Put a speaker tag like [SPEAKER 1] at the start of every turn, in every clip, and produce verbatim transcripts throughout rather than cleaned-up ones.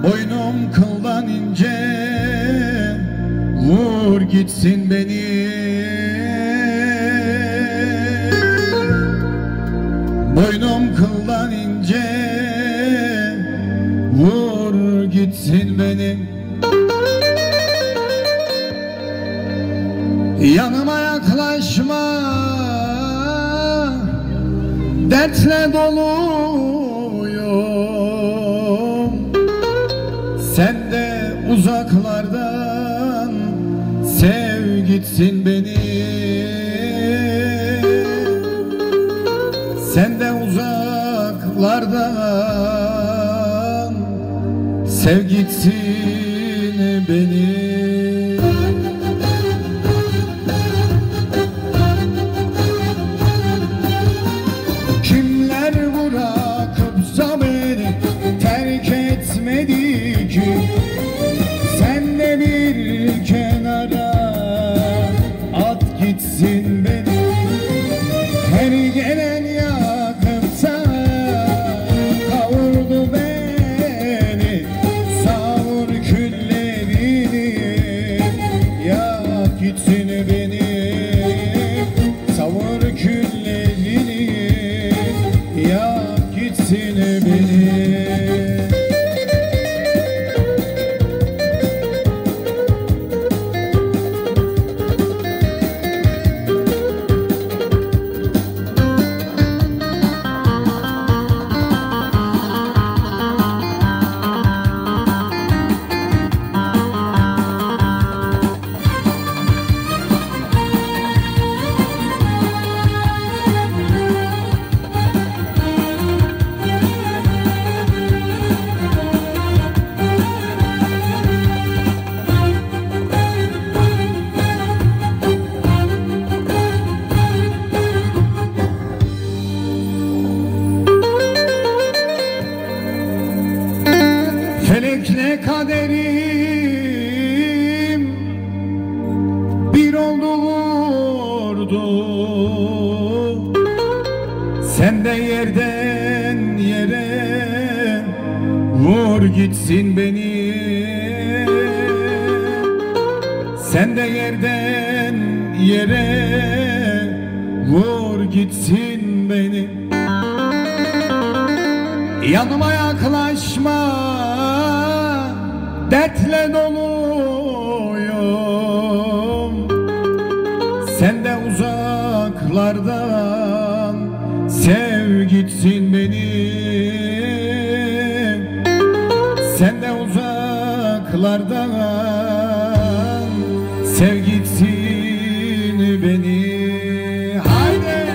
[SPEAKER 1] Boynum kıldan ince, vur gitsin beni. Boynum kıldan ince, vur gitsin beni. Yanıma yaklaşma, dertle doluyum. Sen de uzaklardan sev gitsin beni. Sen de uzaklardan sev gitsin beni. Kimler bırakıpsa beni terk etmedi ki, sen de bir kenara at gitsin beni. Her gelen yakıpsa kavurdu beni, savur küllerini, yak gitsin beni. Savur küllerini, yak gitsin beni. Felekle kaderim bir oldu vurdu. Sen de yerden yere vur gitsin beni. Sen de yerden yere vur gitsin beni. Yanıma yaklaşma, dertle doluyum. Sen de uzaklardan sev gitsin beni. Sen de uzaklardan sev gitsin beni. Haydi!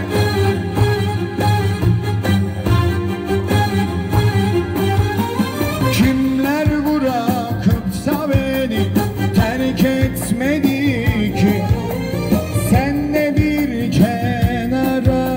[SPEAKER 1] Kimler bırakıpsa beni terk etmedi ki, sen de bir kenara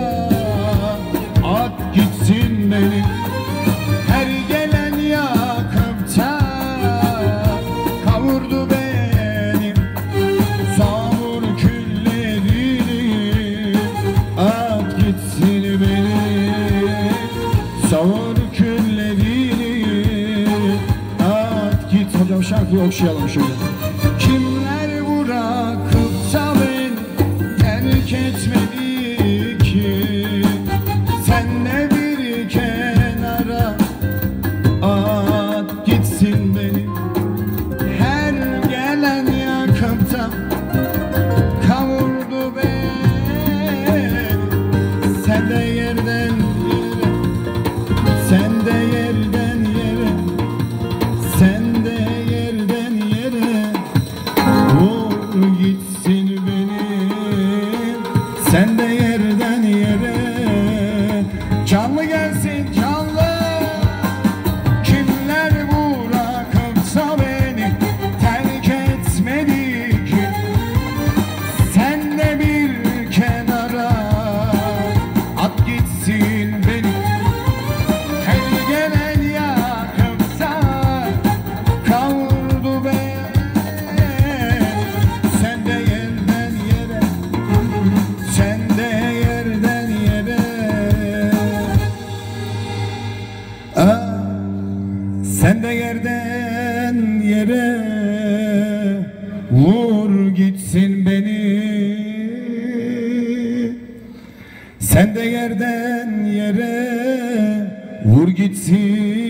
[SPEAKER 1] at gitsin beni. Her gelen yakıpta kavurdu beni, savur küllerini, at gitsin beni. Savur küllerini, at git. Hocam şarkıyı okşayalım şöyle. Kimler bırakıpsa beni terk etmedi ki, sen de bir kenara at gitsin beni. Her gelen yakıpta kavurdu beni. Sen de yerden yere, sen de yerden yere, sen de yerden yere yerden yere vur gitsin beni. Sen de yerden yere vur gitsin